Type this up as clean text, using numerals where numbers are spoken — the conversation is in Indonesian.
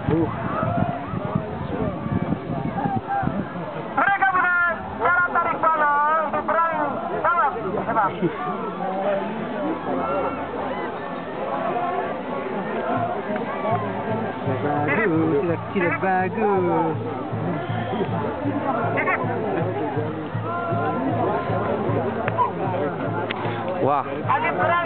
Mereka punya cara tarik panah untuk berani sangat hebat. Bagus, tidak bagus. Wah.